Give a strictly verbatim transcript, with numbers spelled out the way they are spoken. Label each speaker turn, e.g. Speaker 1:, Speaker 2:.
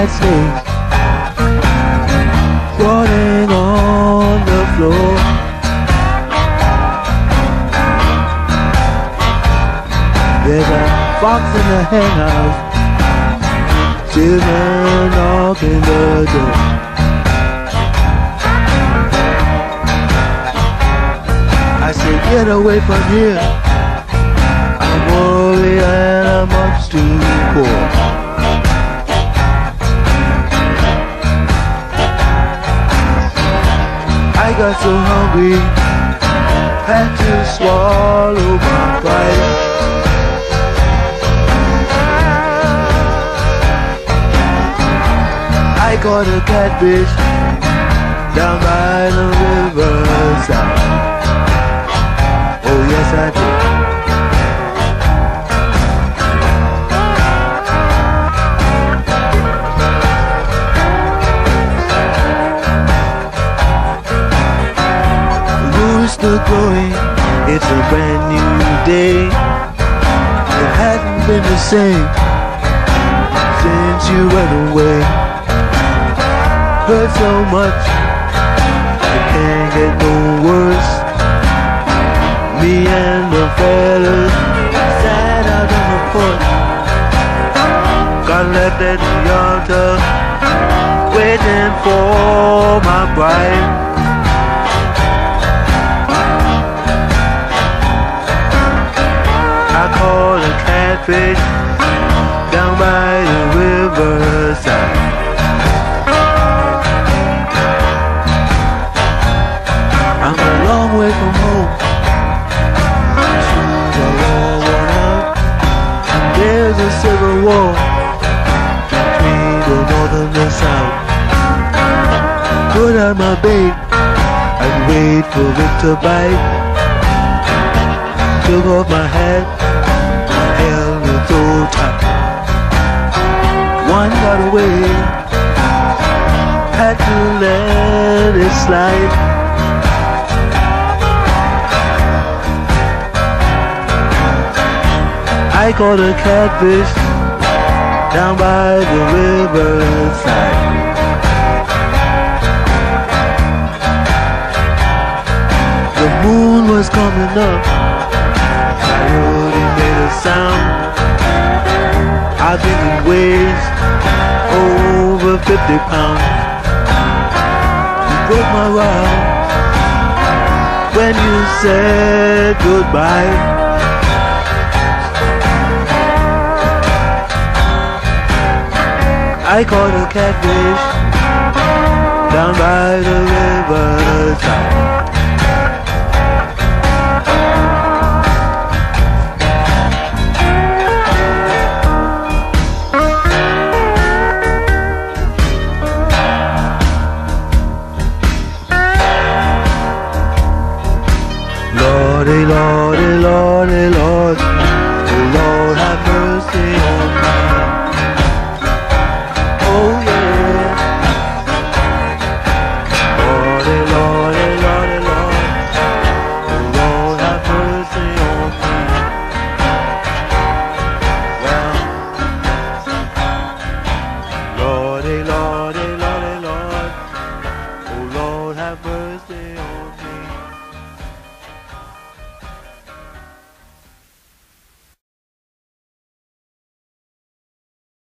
Speaker 1: white snakes crawling on the floor. There's a fox in the henhouse, children knocking the door. I say, get away from here, I'm worried and I'm much too poor. I got so hungry, had to swallow my pride. I caught a catfish down by the riverside. Oh yes I did. The rooster crowing, it's a brand new day. It hasn't been the same since you went away. Hurt so much, it can't get no worse. Me and the fellas sat out on the porch, got left at the altar, waiting for my bride. I caught a catfish down by the riverside. Away from home, my shoes are all worn out. There's a civil war between the north and the south. Put out my bait and wait for it to bite. Took off my hat, held it so tight. One got away, had to let it slide. I caught a catfish down by the riverside. The moon was coming up, coyote made a sound. I think it weighs over fifty pounds. You broke my rod when you said goodbye. I caught a catfish down by the riverside. Lordy, Lordy, Lordy, Lord, oh Lord, have mercy on me. Lordy, Lordy, Lordy, Lord, oh Lord, have mercy on me.